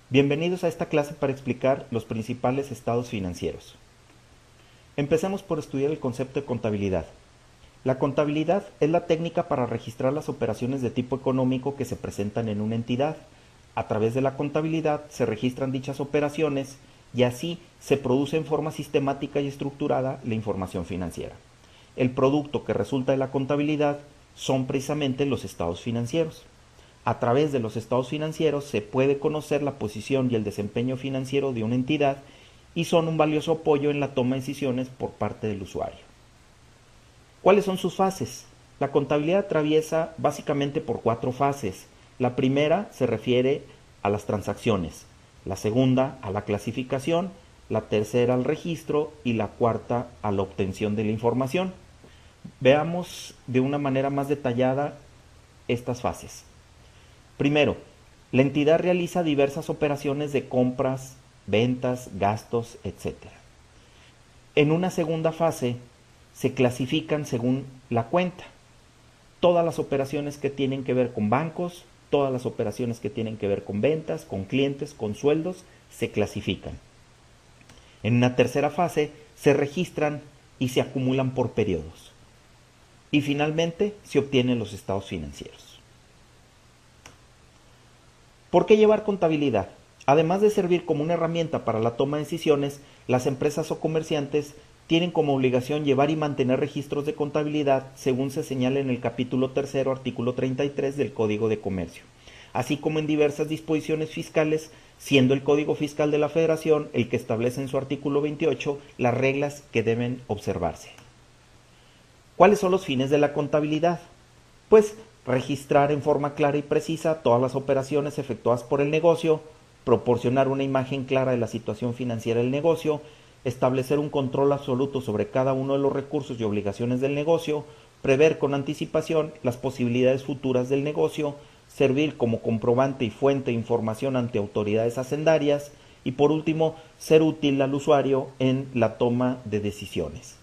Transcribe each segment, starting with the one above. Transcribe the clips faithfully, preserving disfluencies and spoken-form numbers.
Bienvenidos a esta clase para explicar los principales estados financieros. Empecemos por estudiar el concepto de contabilidad. La contabilidad es la técnica para registrar las operaciones de tipo económico que se presentan en una entidad. A través de la contabilidad se registran dichas operaciones y así se produce en forma sistemática y estructurada la información financiera. El producto que resulta de la contabilidad son precisamente los estados financieros. A través de los estados financieros se puede conocer la posición y el desempeño financiero de una entidad y son un valioso apoyo en la toma de decisiones por parte del usuario. ¿Cuáles son sus fases? La contabilidad atraviesa básicamente por cuatro fases. La primera se refiere a las transacciones, la segunda a la clasificación, la tercera al registro y la cuarta a la obtención de la información. Veamos de una manera más detallada estas fases. Primero, la entidad realiza diversas operaciones de compras, ventas, gastos, etcétera. En una segunda fase, se clasifican según la cuenta. Todas las operaciones que tienen que ver con bancos, todas las operaciones que tienen que ver con ventas, con clientes, con sueldos, se clasifican. En una tercera fase, se registran y se acumulan por periodos. Y finalmente, se obtienen los estados financieros. ¿Por qué llevar contabilidad? Además de servir como una herramienta para la toma de decisiones, las empresas o comerciantes tienen como obligación llevar y mantener registros de contabilidad según se señala en el capítulo tercero, artículo treinta y tres del Código de Comercio, así como en diversas disposiciones fiscales, siendo el Código Fiscal de la Federación el que establece en su artículo veintiocho las reglas que deben observarse. ¿Cuáles son los fines de la contabilidad? Pues registrar en forma clara y precisa todas las operaciones efectuadas por el negocio, proporcionar una imagen clara de la situación financiera del negocio, establecer un control absoluto sobre cada uno de los recursos y obligaciones del negocio, prever con anticipación las posibilidades futuras del negocio, servir como comprobante y fuente de información ante autoridades hacendarias y por último, ser útil al usuario en la toma de decisiones.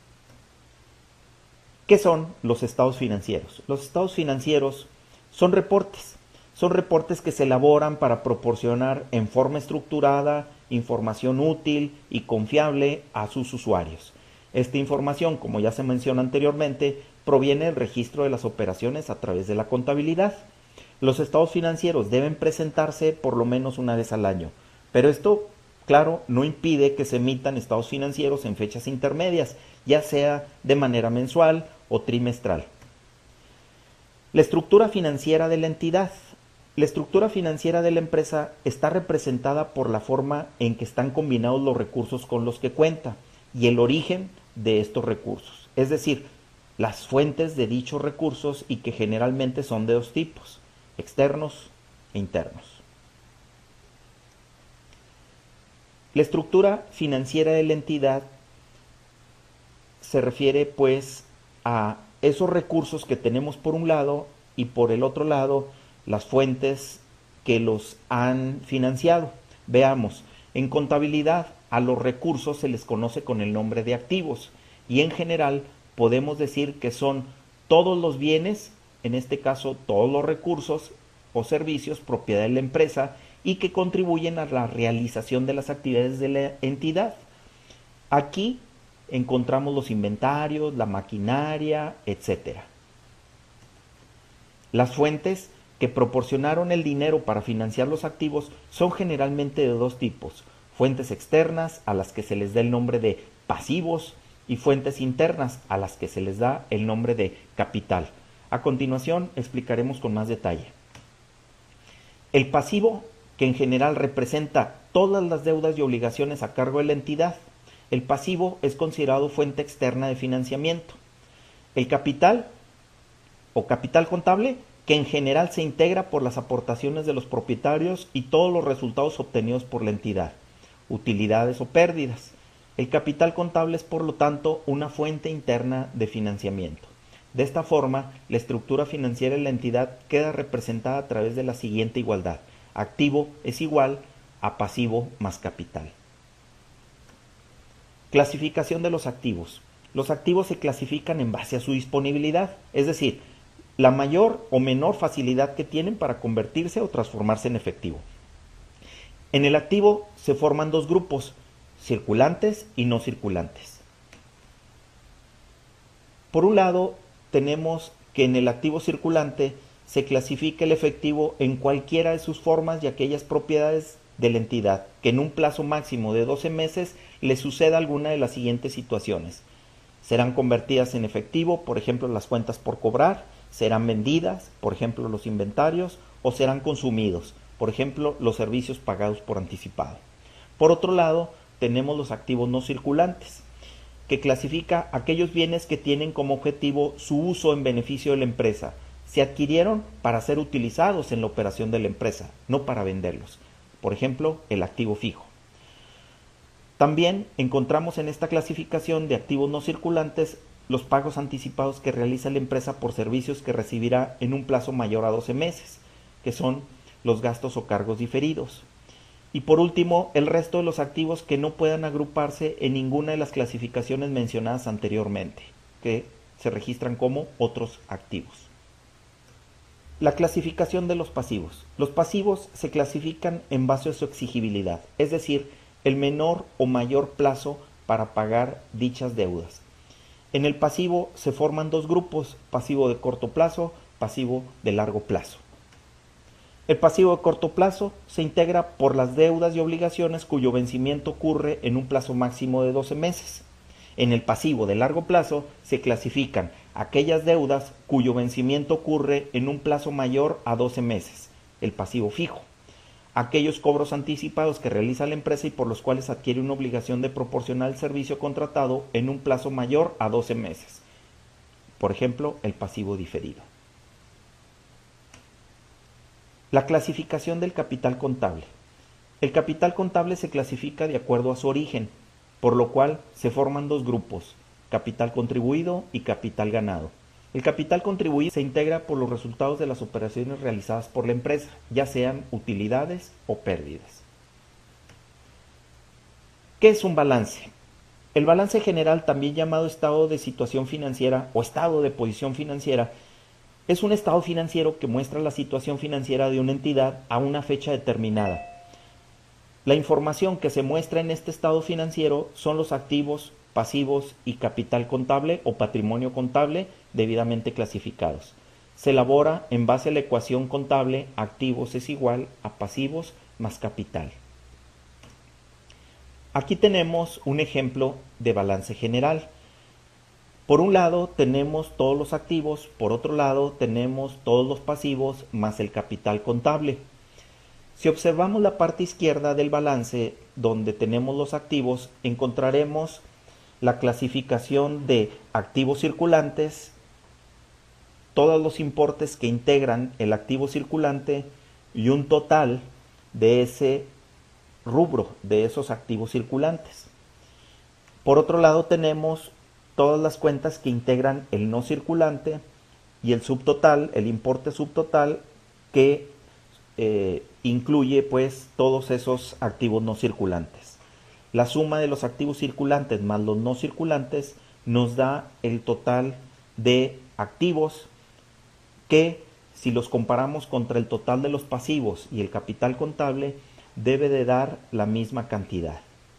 ¿Qué son los estados financieros? Los estados financieros son reportes. Son reportes que se elaboran para proporcionar en forma estructurada información útil y confiable a sus usuarios. Esta información, como ya se menciona anteriormente, proviene del registro de las operaciones a través de la contabilidad. Los estados financieros deben presentarse por lo menos una vez al año, pero esto, claro, no impide que se emitan estados financieros en fechas intermedias, ya sea de manera mensual o trimestral. La estructura financiera de la entidad. La estructura financiera de la empresa está representada por la forma en que están combinados los recursos con los que cuenta y el origen de estos recursos, es decir, las fuentes de dichos recursos y que generalmente son de dos tipos, externos e internos. La estructura financiera de la entidad se refiere pues a esos recursos que tenemos por un lado y por el otro lado las fuentes que los han financiado. Veamos, en contabilidad a los recursos se les conoce con el nombre de activos y en general podemos decir que son todos los bienes, en este caso todos los recursos o servicios propiedad de la empresa y que contribuyen a la realización de las actividades de la entidad. Aquí encontramos los inventarios, la maquinaria, etcétera. Las fuentes que proporcionaron el dinero para financiar los activos son generalmente de dos tipos, fuentes externas a las que se les da el nombre de pasivos y fuentes internas a las que se les da el nombre de capital. A continuación explicaremos con más detalle. El pasivo, que en general representa todas las deudas y obligaciones a cargo de la entidad. El pasivo es considerado fuente externa de financiamiento. El capital o capital contable, que en general se integra por las aportaciones de los propietarios y todos los resultados obtenidos por la entidad, utilidades o pérdidas. El capital contable es, por lo tanto, una fuente interna de financiamiento. De esta forma, la estructura financiera de la entidad queda representada a través de la siguiente igualdad. Activo es igual a pasivo más capital. Clasificación de los activos. Los activos se clasifican en base a su disponibilidad, es decir, la mayor o menor facilidad que tienen para convertirse o transformarse en efectivo. En el activo se forman dos grupos, circulantes y no circulantes. Por un lado, tenemos que en el activo circulante se clasifica el efectivo en cualquiera de sus formas y aquellas propiedades de la entidad que en un plazo máximo de doce meses le suceda alguna de las siguientes situaciones. Serán convertidas en efectivo, por ejemplo, las cuentas por cobrar, serán vendidas, por ejemplo, los inventarios, o serán consumidos, por ejemplo, los servicios pagados por anticipado. Por otro lado, tenemos los activos no circulantes, que clasifica aquellos bienes que tienen como objetivo su uso en beneficio de la empresa. Se adquirieron para ser utilizados en la operación de la empresa, no para venderlos. Por ejemplo, el activo fijo. También encontramos en esta clasificación de activos no circulantes los pagos anticipados que realiza la empresa por servicios que recibirá en un plazo mayor a doce meses, que son los gastos o cargos diferidos. Y por último, el resto de los activos que no puedan agruparse en ninguna de las clasificaciones mencionadas anteriormente, que se registran como otros activos. La clasificación de los pasivos. Los pasivos se clasifican en base a su exigibilidad, es decir, el menor o mayor plazo para pagar dichas deudas. En el pasivo se forman dos grupos, pasivo de corto plazo, pasivo de largo plazo. El pasivo de corto plazo se integra por las deudas y obligaciones cuyo vencimiento ocurre en un plazo máximo de doce meses. En el pasivo de largo plazo se clasifican aquellas deudas cuyo vencimiento ocurre en un plazo mayor a doce meses, el pasivo fijo. Aquellos cobros anticipados que realiza la empresa y por los cuales adquiere una obligación de proporcionar el servicio contratado en un plazo mayor a doce meses. Por ejemplo, el pasivo diferido. La clasificación del capital contable. El capital contable se clasifica de acuerdo a su origen, por lo cual se forman dos grupos, capital contribuido y capital ganado. El capital contribuido se integra por los resultados de las operaciones realizadas por la empresa, ya sean utilidades o pérdidas. ¿Qué es un balance? El balance general, también llamado estado de situación financiera o estado de posición financiera, es un estado financiero que muestra la situación financiera de una entidad a una fecha determinada. La información que se muestra en este estado financiero son los activos, pasivos y capital contable o patrimonio contable debidamente clasificados. Se elabora en base a la ecuación contable activos es igual a pasivos más capital. Aquí tenemos un ejemplo de balance general. Por un lado tenemos todos los activos, por otro lado tenemos todos los pasivos más el capital contable. Si observamos la parte izquierda del balance donde tenemos los activos, encontraremos la clasificación de activos circulantes, todos los importes que integran el activo circulante y un total de ese rubro, de esos activos circulantes. Por otro lado tenemos todas las cuentas que integran el no circulante y el subtotal, el importe subtotal que eh, incluye pues todos esos activos no circulantes. La suma de los activos circulantes más los no circulantes nos da el total de activos que, si los comparamos contra el total de los pasivos y el capital contable, debe de dar la misma cantidad.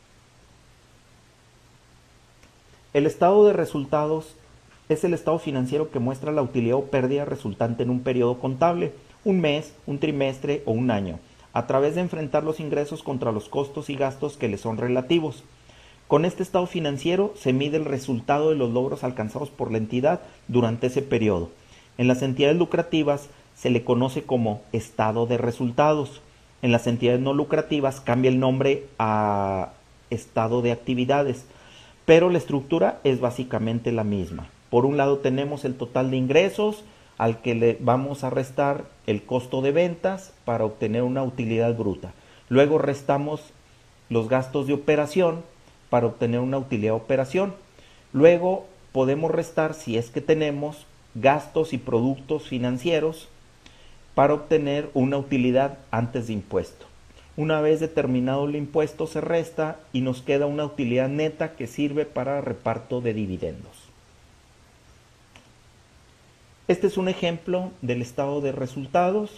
El estado de resultados es el estado financiero que muestra la utilidad o pérdida resultante en un periodo contable, un mes, un trimestre o un año, a través de enfrentar los ingresos contra los costos y gastos que le son relativos. Con este estado financiero se mide el resultado de los logros alcanzados por la entidad durante ese periodo. En las entidades lucrativas se le conoce como estado de resultados. En las entidades no lucrativas cambia el nombre a estado de actividades, pero la estructura es básicamente la misma. Por un lado tenemos el total de ingresos al que le vamos a restar el costo de ventas para obtener una utilidad bruta. Luego restamos los gastos de operación para obtener una utilidad de operación. Luego podemos restar, si es que tenemos, gastos y productos financieros para obtener una utilidad antes de impuesto. Una vez determinado el impuesto se resta y nos queda una utilidad neta que sirve para reparto de dividendos. Este es un ejemplo del estado de resultados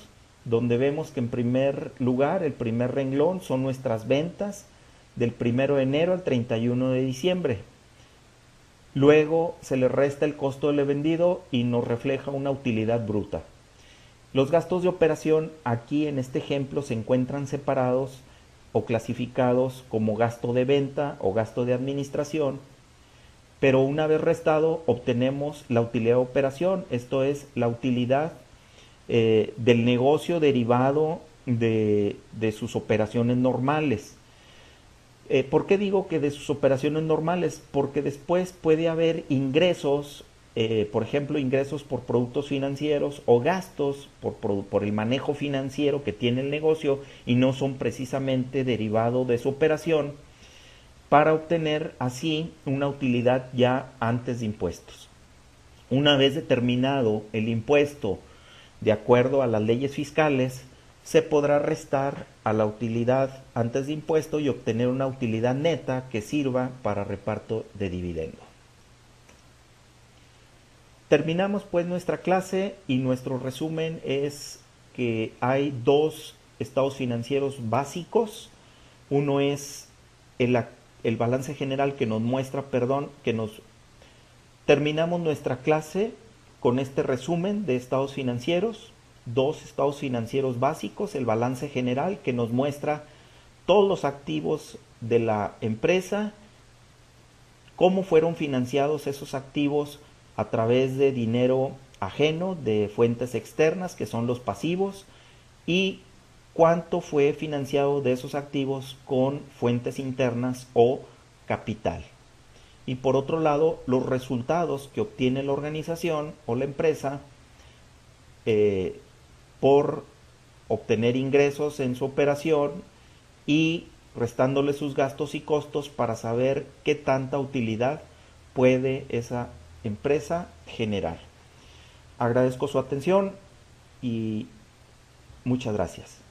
donde vemos que en primer lugar, el primer renglón son nuestras ventas del primero de enero al treinta y uno de diciembre. Luego se le resta el costo de lo vendido y nos refleja una utilidad bruta. Los gastos de operación aquí en este ejemplo se encuentran separados o clasificados como gasto de venta o gasto de administración, pero una vez restado obtenemos la utilidad de operación, esto es la utilidad eh, del negocio derivado de, de sus operaciones normales. Eh, ¿Por qué digo que de sus operaciones normales? Porque después puede haber ingresos, eh, por ejemplo, ingresos por productos financieros o gastos por, por, por el manejo financiero que tiene el negocio y no son precisamente derivados de su operación, para obtener así una utilidad ya antes de impuestos. Una vez determinado el impuesto de acuerdo a las leyes fiscales, se podrá restar a la utilidad antes de impuesto y obtener una utilidad neta que sirva para reparto de dividendo. Terminamos pues nuestra clase y nuestro resumen es que hay dos estados financieros básicos. Uno es el, el balance general que nos muestra, perdón, que nos terminamos nuestra clase con este resumen de estados financieros. Dos estados financieros básicos, el balance general que nos muestra todos los activos de la empresa, cómo fueron financiados esos activos a través de dinero ajeno, de fuentes externas que son los pasivos, y cuánto fue financiado de esos activos con fuentes internas o capital. Y por otro lado, los resultados que obtiene la organización o la empresa eh, por obtener ingresos en su operación y restándole sus gastos y costos para saber qué tanta utilidad puede esa empresa generar. Agradezco su atención y muchas gracias.